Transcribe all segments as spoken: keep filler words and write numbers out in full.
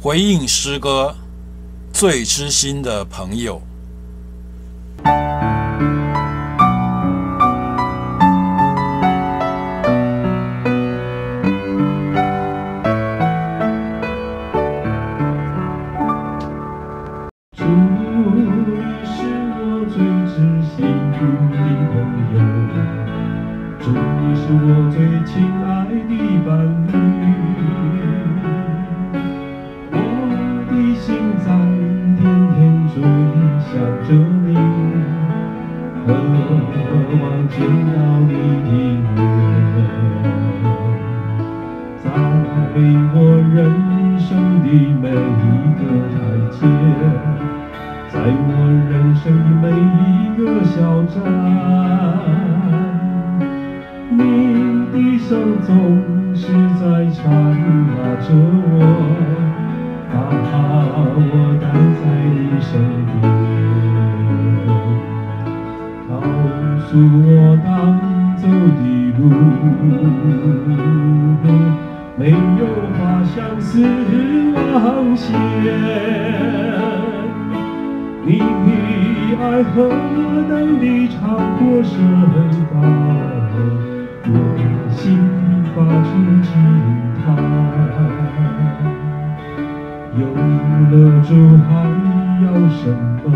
回应诗歌最知心的朋友。 主，你是我最知心的朋友，主，你是我最亲爱的伴侣。我的心在天天追想着你，渴望见到你的面，在我人生的每一个台阶，在我人生的每一个小站，你的手总是在缠拉着我，把我带在你身边，告诉我当走的路，没有花香似网线。你的爱何等地长阔深高，我心发出惊叹。有了主还要什么？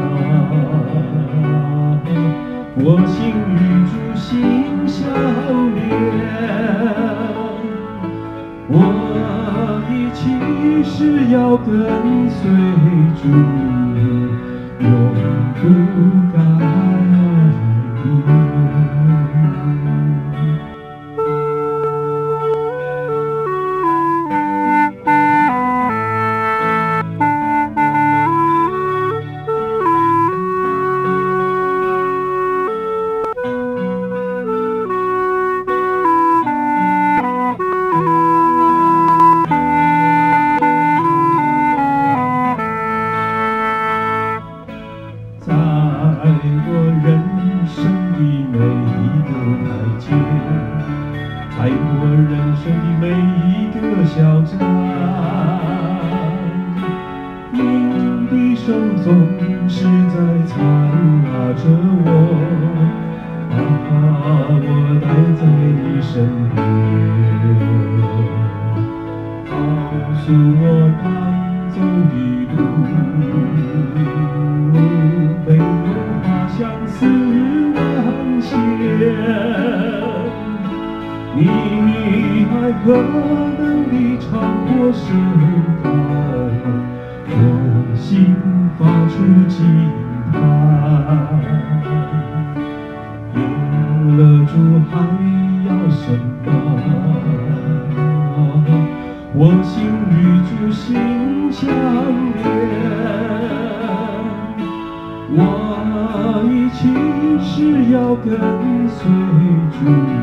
我心与主心相连。我一起是要跟随主，永不改变。在我人生的每一个台阶，在我人生的每一个小站，你的手总是在缠拉着我，把我带在你身边，告诉我当走的路，没有花香似网线。你爱何等地长阔深高，我心发出惊叹。有了主还要什么？我心与主心相连。我一起是要跟随主，